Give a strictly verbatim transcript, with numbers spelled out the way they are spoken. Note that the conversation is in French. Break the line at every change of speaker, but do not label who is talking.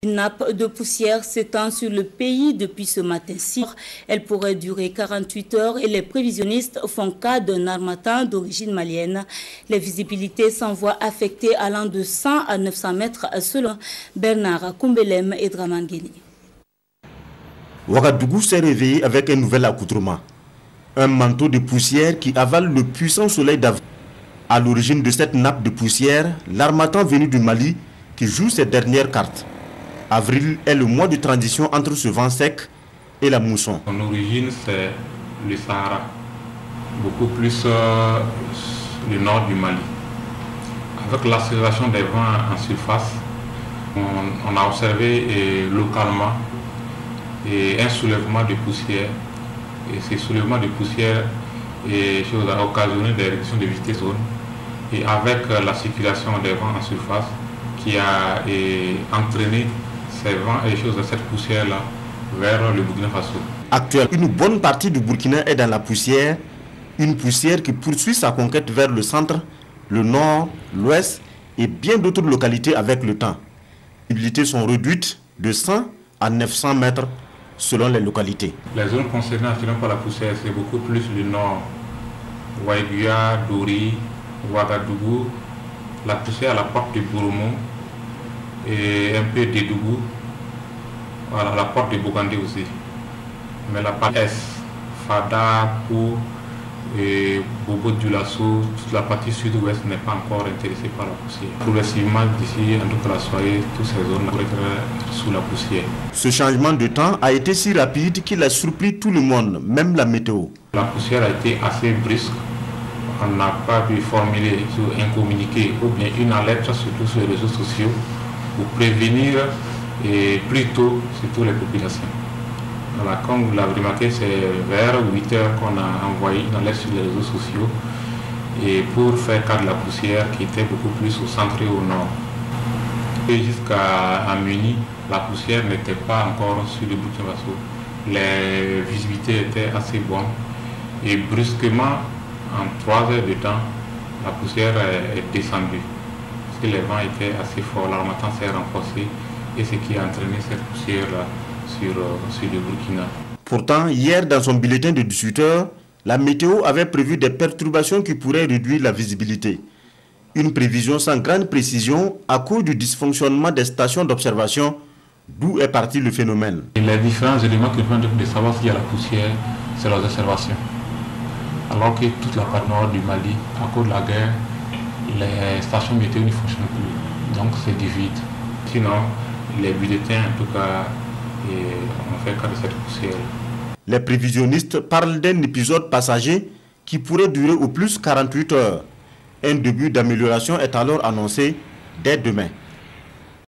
Une nappe de poussière s'étend sur le pays depuis ce matin-ci. Elle pourrait durer quarante-huit heures et les prévisionnistes font cas d'un harmattan d'origine malienne. Les visibilités s'envoient affectées allant de cent à neuf cents mètres selon Bernard Kumbelem et Dramangeni.
Ouagadougou s'est réveillé avec un nouvel accoutrement. Un manteau de poussière qui avale le puissant soleil d'avril. À l'origine de cette nappe de poussière, l'harmattan venu du Mali qui joue ses dernières cartes. Avril est le mois de transition entre ce vent sec et la mousson.
Son origine, c'est le Sahara, beaucoup plus euh, le nord du Mali. Avec l'accélération des vents en surface, on, on a observé et, localement et un soulèvement de poussière. Et ces soulèvements de poussière et, chose, a occasionné des réductions de vitesse zone. Et avec euh, la circulation des vents en surface qui a et, entraîné ces vents et choses de cette poussière-là vers le Burkina Faso.
Actuellement, une bonne partie du Burkina est dans la poussière, une poussière qui poursuit sa conquête vers le centre, le nord, l'ouest et bien d'autres localités avec le temps. Les visibilités sont réduites de cent à neuf cents mètres selon les localités.
Les zones concernées actuellement par la poussière, c'est beaucoup plus le nord, Ouaïguia, Dori, Ouagadougou, la poussière à la porte de Bouroumou et un peu d'Edougou, voilà, la porte de Bogandé aussi. Mais la partie Est, Fada, Pou, et Bobo Dioulasso, toute la partie sud-ouest n'est pas encore intéressée par la poussière. Progressivement, d'ici, en tout cas la soirée, toutes ces zones pourraient être sous la poussière.
Ce changement de temps a été si rapide qu'il a surpris tout le monde, même la météo.
La poussière a été assez brusque. On n'a pas pu formuler un communiqué ou bien une alerte, surtout sur les réseaux sociaux, pour prévenir et plus tôt surtout les populations. Voilà, comme vous l'avez remarqué, c'est vers huit heures qu'on a envoyé une alerte sur les réseaux sociaux et pour faire cas de la poussière qui était beaucoup plus au centre et au nord. Et jusqu'à Muni, la poussière n'était pas encore sur le Burkina Faso. Les visibilités étaient assez bonnes et brusquement, en trois heures de temps, la poussière est descendue. Parce que les vents étaient assez forts, l'harmattan s'est renforcé et ce qui a entraîné cette poussière-là sur, sur le Burkina.
Pourtant, hier, dans son bulletin de dix-huit heures, la météo avait prévu des perturbations qui pourraient réduire la visibilité. Une prévision sans grande précision à cause du dysfonctionnement des stations d'observation, d'où est parti le phénomène.
Et les différents éléments qui permettent de savoir s'il y a la poussière, c'est les observations. Alors que toute la partie nord du Mali, à cause de la guerre, les stations météo ne fonctionnent plus. Donc c'est du vide. Sinon, les bulletins, en tout cas, on fait cas de cette poussière.
Les prévisionnistes parlent d'un épisode passager qui pourrait durer au plus quarante-huit heures. Un début d'amélioration est alors annoncé dès demain.